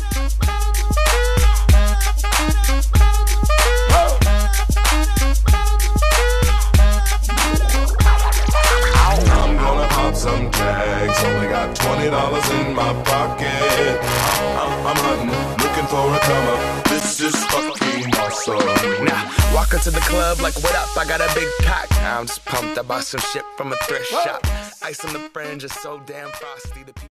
I'm gonna pop some tags. Only got $20 in my pocket. I'm hunting, looking for a come up. This is fucking awesome. Now, walk into the club like, what up? I got a big pack. I'm just pumped. I bought some shit from a thrift shop. Ice on the fringe is so damn frosty.